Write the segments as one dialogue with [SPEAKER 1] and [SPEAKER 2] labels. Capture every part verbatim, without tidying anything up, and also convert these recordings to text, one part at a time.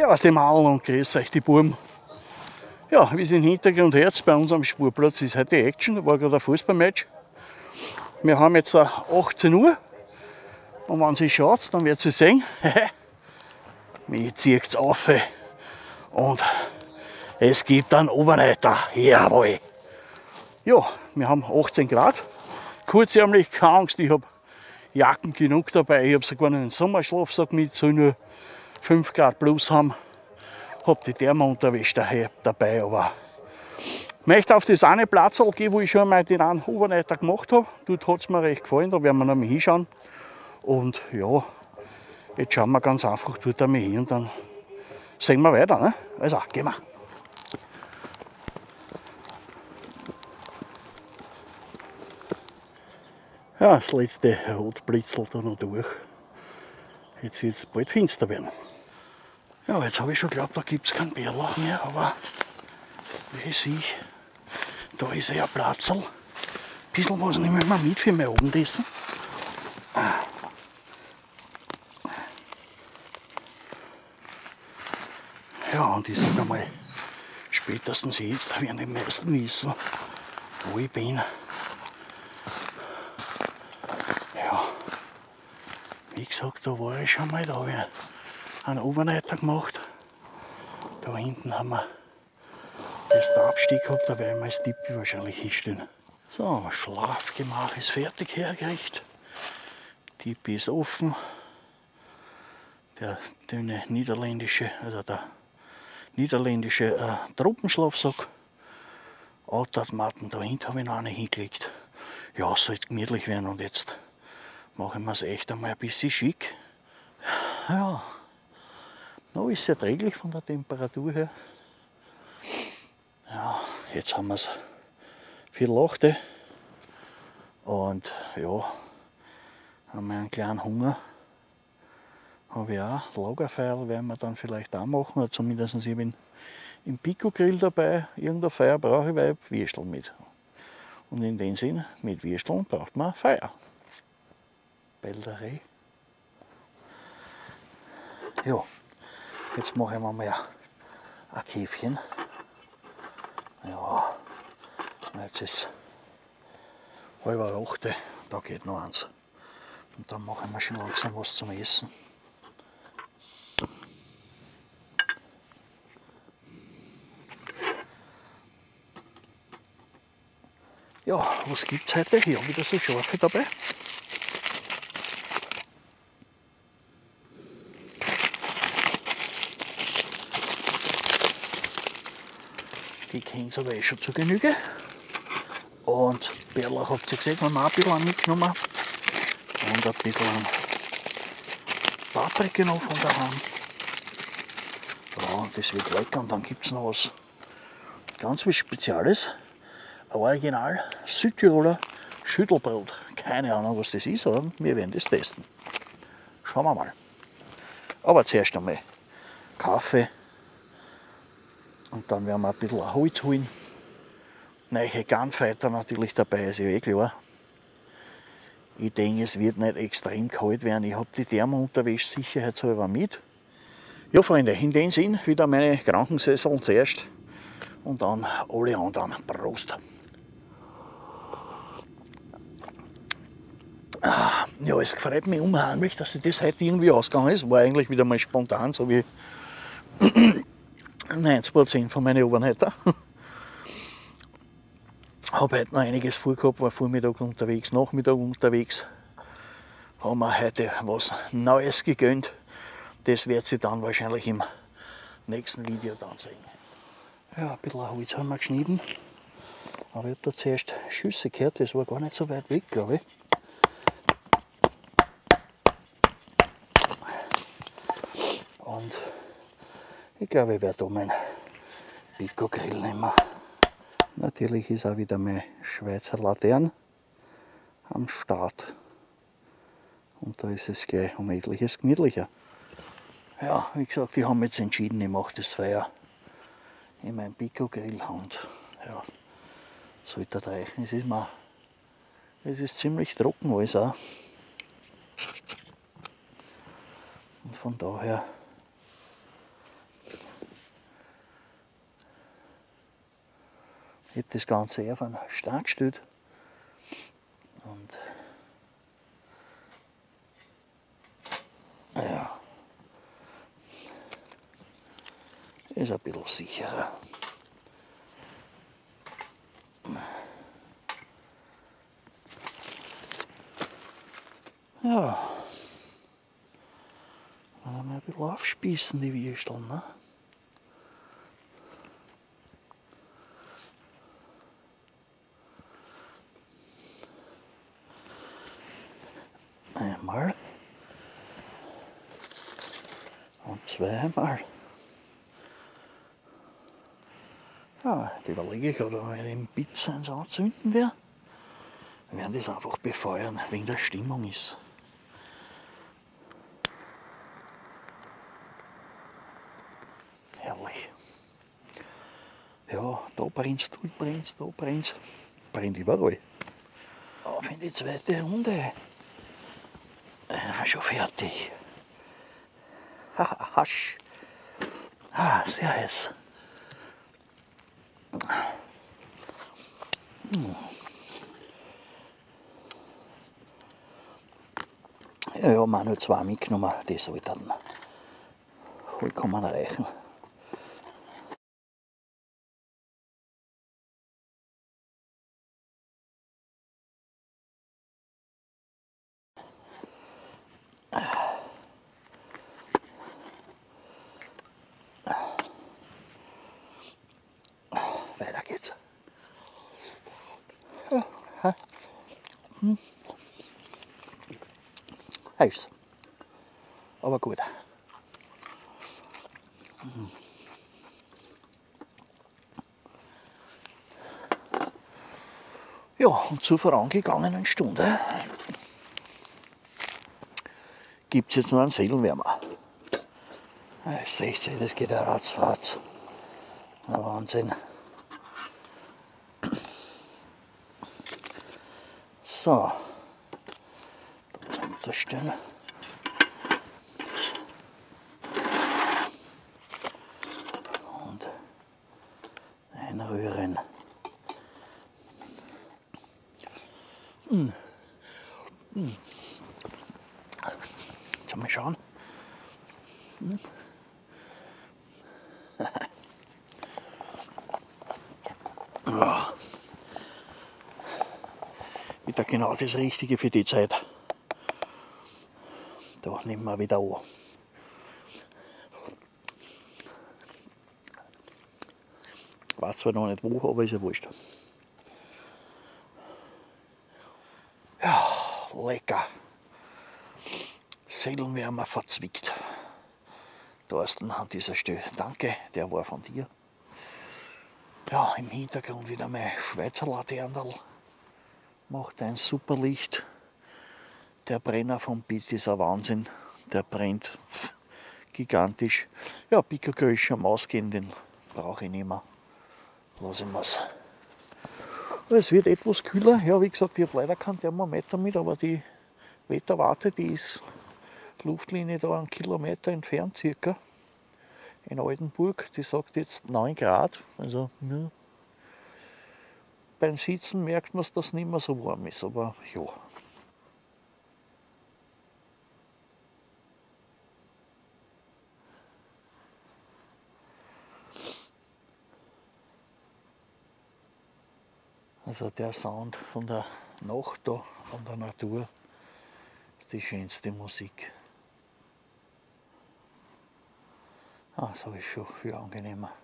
[SPEAKER 1] Servus die Mauern und grüß euch die Buben. Ja, wie es im Hintergrund hört, bei uns am Spurplatz ist heute Action, da war gerade ein Fußballmatch. Wir haben jetzt achtzehn Uhr und wenn sie schaut, dann wird sie sehen, mich zieht es auf und es gibt einen Oberreiter, jawohl. Ja, wir haben achtzehn Grad, kurzärmlich, keine Angst, ich habe Jacken genug dabei, ich habe sogar einen Sommerschlafsack mit, soll nur fünf Grad plus haben. Habe die Thermounterwäsche daher dabei, aber ich möchte auf das eine Platzl gehen, wo ich schon mal den einen Overnighter gemacht habe. Dort hat es mir recht gefallen, da werden wir noch mal hinschauen. Und ja, jetzt schauen wir ganz einfach dort einmal hin und dann sehen wir weiter. Ne? Also, gehen wir. Ja, das letzte Rot blitzelt da noch durch. Jetzt wird es bald finster werden. Ja, jetzt habe ich schon geglaubt, da gibt es keinen Bärlauch mehr, aber wie ich sehe, da ist ja ein Platzl. Ein bisschen was nehmen wir mit für mein Abendessen. Ja, und ich sage einmal, spätestens jetzt werden die meisten wissen, wo ich bin. Ja, wie gesagt, da war ich schon mal, da habe ich einen Overnighter gemacht. Da hinten haben wir das Abstieg gehabt, da werden wir das Tippi wahrscheinlich hinstellen. So, Schlafgemach ist fertig hergerichtet. Tippi ist offen. Der dünne niederländische, also der niederländische äh, Truppenschlafsack. Automatten, da hinten habe ich noch eine hingelegt. Ja, es sollte gemütlich werden und jetzt machen wir es echt einmal ein bisschen schick. Ja. Noch ist es erträglich von der Temperatur her. Ja, jetzt haben wir es Viertel achte und ja, haben wir einen kleinen Hunger. Habe ich auch. Lagerfeuer werden wir dann vielleicht auch machen, oder zumindest ich bin im Pico-Grill dabei. Irgendein Feuer brauche ich, weil ich Würstel mit. Und in dem Sinn, mit Würsteln braucht man Feuer. Bälderei. Ja. Jetzt mache ich mir mal ein Käfchen. Ja, jetzt ist halb acht, da geht noch eins. Und dann mache ich mir schon langsam was zum Essen. Ja, was gibt es heute? Hier wieder so Schafe dabei. Die kennen es aber eh schon zu Genüge. Und Bärlauch habt ihr gesehen, haben wir auch ein bisschen mitgenommen. Und ein bisschen Paprika noch von daheim. Ja, und das wird lecker. Und dann gibt es noch was ganz was Spezielles. Ein Original Südtiroler Schüttelbrot. Keine Ahnung, was das ist, aber wir werden das testen. Schauen wir mal. Aber zuerst einmal Kaffee. Und dann werden wir ein bisschen Holz holen. Neue Gunfighter natürlich dabei, ist ja eh klar. Ich denke, es wird nicht extrem kalt werden. Ich habe die Thermounterwäsche sicherheitshalber mit. Ja, Freunde, in dem Sinn wieder meine Krankensessel zuerst und dann alle anderen. Prost! Ja, es freut mich unheimlich, dass das heute irgendwie ausgegangen ist. War eigentlich wieder mal spontan, so wie neunzig Prozent von meinen Overnighter. Habe heute noch einiges vorgehabt, war Vormittag unterwegs, Nachmittag unterwegs. Haben wir heute was Neues gegönnt. Das wird sich dann wahrscheinlich im nächsten Video dann sehen. Ja, ein bisschen Holz haben wir geschnitten. Aber ich habe da zuerst Schüsse gehört, das war gar nicht so weit weg, glaube ich. Und ich glaube, ich werde da meinen Pico-Grill nehmen. Natürlich ist auch wieder meine Schweizer Laterne am Start. Und da ist es gleich um etliches gemütlicher. Ja, wie gesagt, ich habe mich jetzt entschieden, ich mache das Feuer in meinem Pico-Grill und ja, sollte das reichen. Es ist, mal, es ist ziemlich trocken alles auch. Und von daher Ich habe das Ganze eher auf einen Stab gestellt. Und ja, ist ein bisschen sicherer. Ja, dann haben wir ein bisschen aufspießen, die Würsteln. Ne? Einmal und zweimal. Ja, jetzt überlege ich gerade, wenn ich den Pizza eins anzünden wäre. Wir werden das einfach befeuern, wegen der Stimmung ist. Herrlich. Ja, da brennt's, da brennt's, da brennt's. Brennt überall. Auf in die zweite Runde. Ja, schon fertig. Haha, hasch. Ah, sehr heiß. Hm. Ja, ja, Manuel zwei mitgenommen, die sollten vollkommen reichen. Weiter geht's. Hm. Heiß, aber gut. Hm. Ja, und zur vorangegangenen Stunde gibt es jetzt noch einen Seelenwärmer. Ja, seht ihr, das geht ja ratzfatz. Ein Wahnsinn. So, da zum Unterstellen. Und einrühren. Hm. Hm. Jetzt mal schauen. Hm. Ja. Wieder genau das Richtige für die Zeit. Da nehmen wir wieder an. Ich weiß zwar noch nicht wo, aber ist ja wurscht. Ja, lecker. Seelenwärmer verzwickt. Thorsten, an dieser Stelle danke, der war von dir. Ja, im Hintergrund wieder mein Schweizer Laternel. Macht ein super Licht. Der Brenner vom Beat ist ein Wahnsinn. Der brennt pff, gigantisch. Ja, Pickelgröße am Ausgehen, den brauche ich nicht mehr. Lassen wir es. Es wird etwas kühler. Ja, wie gesagt, ich habe leider keinen Thermometer mit, aber die Wetterwarte, die ist die Luftlinie da einen Kilometer entfernt circa. In Oldenburg, die sagt jetzt neun Grad. Also ja. Beim Sitzen merkt man, dass es nicht mehr so warm ist, aber ja. Also der Sound von der Nacht da, von der Natur, ist die schönste Musik. Ah, so ist schon viel angenehmer.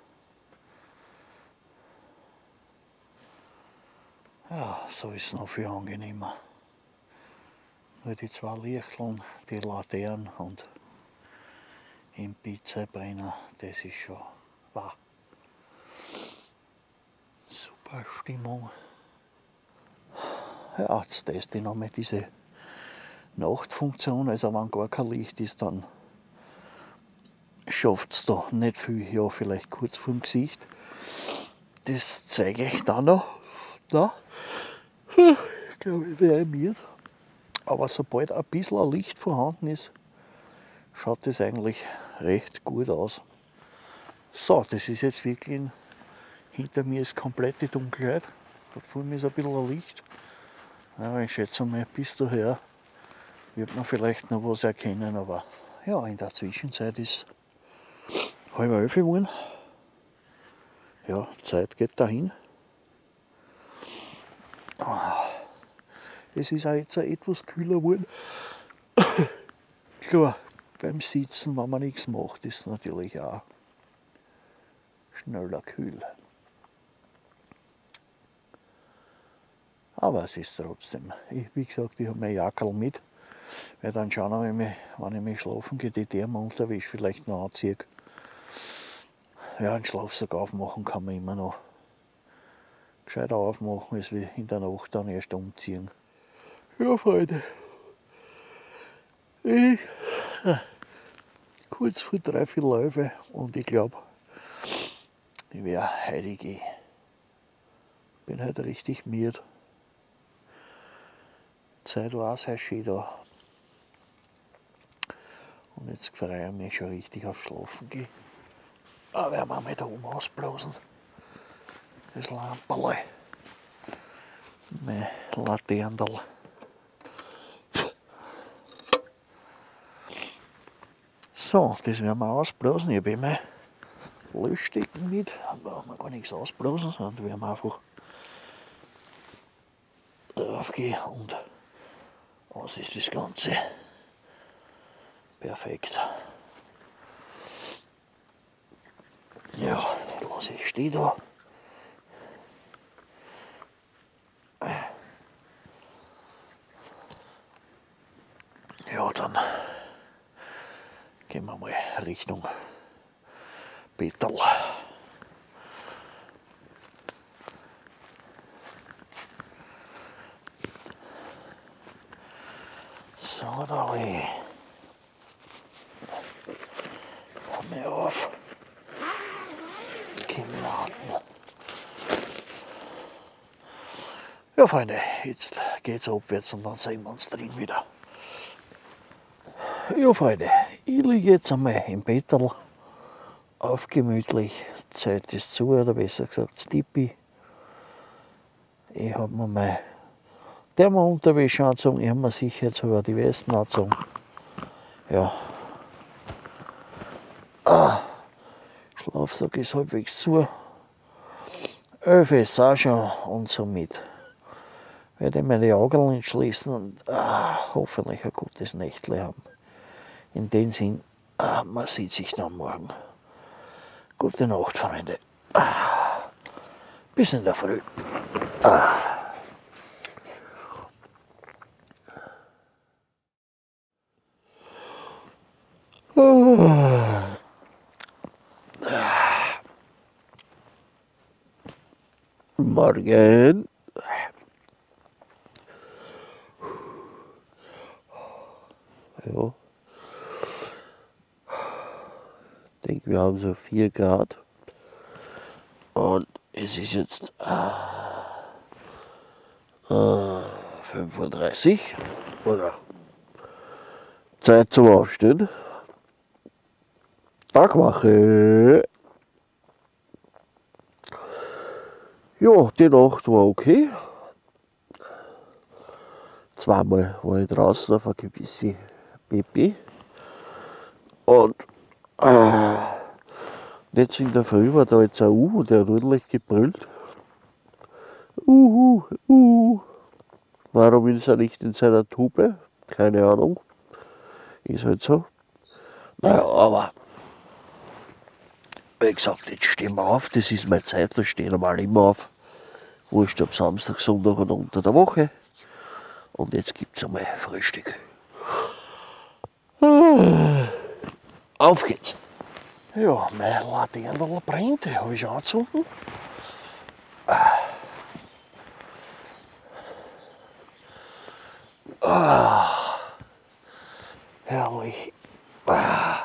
[SPEAKER 1] Ja, so ist es noch viel angenehmer. Nur die zwei Lichteln, die Laternen und im Pizzabrenner, das ist schon wahr. Super Stimmung. Ja, jetzt teste ich nochmal diese Nachtfunktion. Also wenn gar kein Licht ist, dann schafft es da nicht viel. Ja, vielleicht kurz vor dem Gesicht. Das zeige ich dann noch. Da. Ich glaube, ich wäre animiert. Aber sobald ein bisschen Licht vorhanden ist, schaut das eigentlich recht gut aus. So, das ist jetzt wirklich Hinter mir ist komplette Dunkelheit. Dort vor mir ist ein bisschen ein Licht. Aber ich schätze mal, bis daher wird man vielleicht noch was erkennen. Aber ja, in der Zwischenzeit ist halb elf geworden. Ja, die Zeit geht dahin. Es ist auch jetzt etwas kühler geworden. Klar, beim Sitzen, wenn man nichts macht, ist es natürlich auch schneller kühl. Aber es ist trotzdem, ich, wie gesagt, ich habe mein Jackerl mit. Weil dann schauen wir, wenn ich, wenn ich mich schlafen gehe, die Thermounterwäsche vielleicht noch anziehe. Ja, einen Schlafsack aufmachen kann man immer noch. Gescheiter aufmachen, als wie in der Nacht dann erst umziehen. Ja, Freunde. Ich, kurz vor dreiviertel elf und ich glaube, ich werde heute gehen. Bin heute richtig müde. Die Zeit war auch sehr schön da. Und jetzt freue ich mich schon richtig auf Schlafen gehen. Da werden wir mal da oben ausblasen. Das Lamperl. Mein Laternel. So, das werden wir ausblasen. Ich habe mein Löschstecken mit. Da brauchen wir gar nichts ausblasen, sondern werden wir einfach drauf gehen und aus ist das Ganze. Perfekt. Ja, das lasse ich stehen da. Ja, dann gehen wir mal Richtung Bettel. So, da komm mir auf. Kimmladen. Ja, Freunde, jetzt geht's abwärts und dann sehen wir uns drin wieder. Ja, Freunde, ich liege jetzt einmal im Bettel, aufgemütlich. Die Zeit ist zu, oder besser gesagt, das Tipi. Ich habe mir meine Thermounterwäsche angezogen, ich habe mir sicherheitshalber die Westen angezogen. Ja. Ah, Schlafsack ist halbwegs zu. elf ist auch schon und somit werde ich meine Augen nicht schließen und ah, hoffentlich ein gutes Nächtle haben. In dem Sinn, ah, man sieht sich dann morgen. Gute Nacht, Freunde. Ah, bis in der Früh. Ah. Ah. Morgen. Ja. Ich denke, wir haben so vier Grad. Und es ist jetzt äh, fünf Uhr dreißig. Oder Zeit zum Aufstehen. Tagwache. Ja, die Nacht war okay. Zweimal war ich draußen auf ein gewisses B P. Und äh, jetzt in der Früh war da jetzt ein Uhu, der hat ordentlich gebrüllt. Uhu, uhu. Warum ist er nicht in seiner Tube? Keine Ahnung. Ist halt so. Naja, aber wie gesagt, jetzt stehen wir auf, das ist meine Zeit, da stehen wir mal immer auf. Wurscht ob Samstag, Sonntag oder unter der Woche. Und jetzt gibt es einmal Frühstück. Auf geht's! Ja, mein Laternel brennt, die habe ich schon angezündet. Ah, herrlich. Ah.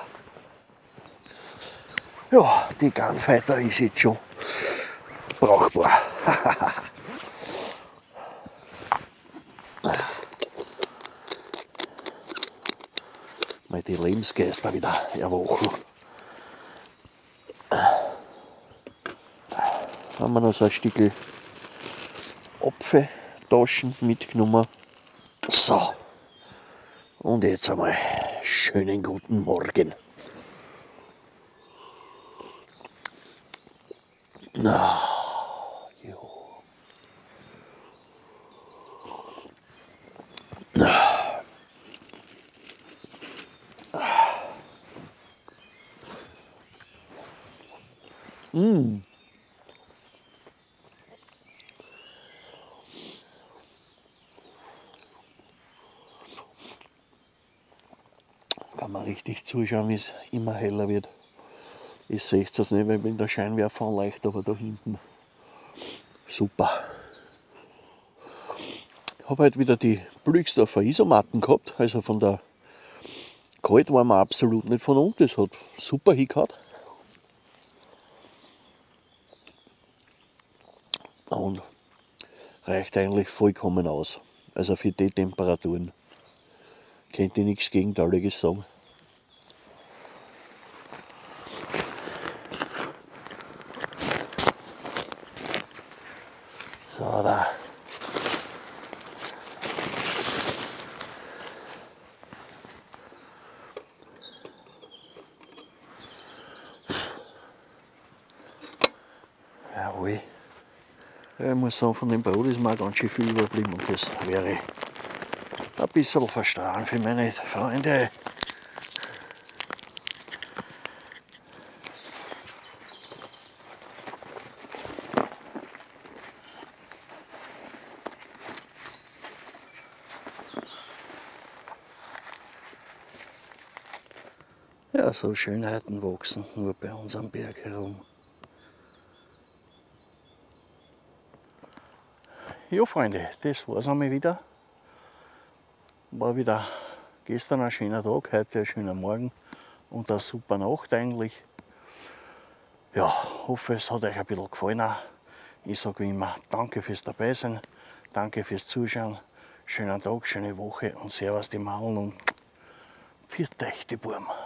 [SPEAKER 1] Ja, die Gunfighter ist jetzt schon brauchbar. Mal die Lebensgeister wieder erwachen.
[SPEAKER 2] haben wir noch so ein Stückchen Apfeltaschen mitgenommen. So, und jetzt einmal schönen guten Morgen. Na, jo. Mm. Kann man richtig zuschauen, wie es immer heller wird. Ich sehe es nicht, weil wenn der Scheinwerfer anleicht, aber da hinten. Super. Ich habe halt wieder die Blüxdorfer Isomatten gehabt, also von der Kalt war man absolut nicht von unten, das hat super hingehauen. Und reicht eigentlich vollkommen aus. Also für die Temperaturen könnte ich nichts Gegenteiliges sagen. So, da. Jawohl. Ja, ich muss sagen, von dem Brot ist mir ganz schön viel überblieben und das wäre ein bisschen verstrahlen für meine Freunde. Ja, so Schönheiten wachsen nur bei uns am Berg herum. Ja, Freunde, das war's einmal wieder. War wieder gestern ein schöner Tag, heute ein schöner Morgen und eine super Nacht eigentlich. Ja, hoffe es hat euch ein bisschen gefallen. Ich sage wie immer, danke fürs Dabeisein, danke fürs Zuschauen, schönen Tag, schöne Woche und servus die Maulen und pfiat euch die Burm.